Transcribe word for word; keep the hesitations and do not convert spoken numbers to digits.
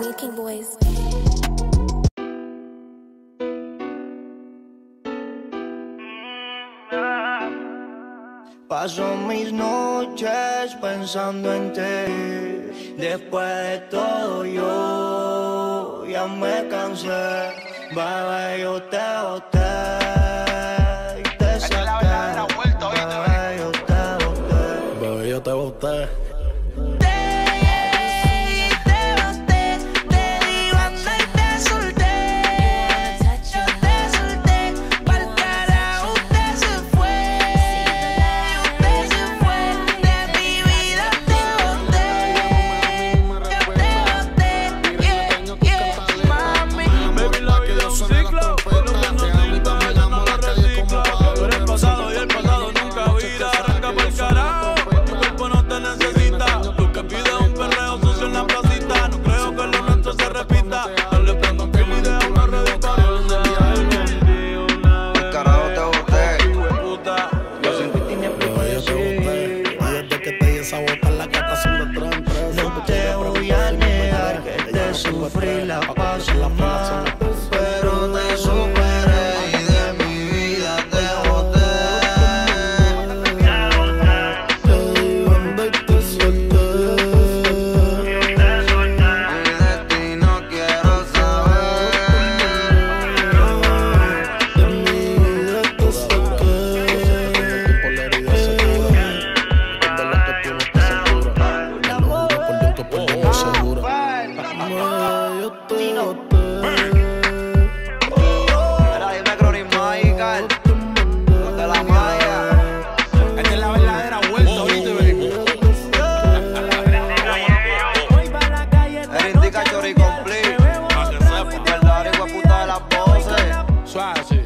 King Boys. Paso mis noches pensando en ti. Después de todo yo ya me cansé. Bebé, yo te boté y te saqué. Bebé, yo te boté. Bebé, yo te boté. No te voy a negar que te sufrí la paso mal, pero te superé y de mi vida te boté. Te di banda y te solté. Y de ti no quiero saber. De mi vida te saqué. Por la herida se cura. Cuando lo que tú no estás segura. Por dentro, por dentro segura. Bebé, yo te boté. Era dime Crony Magical, los de la Maya. Esta es la verdadera vuelta, ¿viste, baby? Era indica Chori Complete. Para que sepa. Verdadero hijo de puta de las voces. Suave, sí.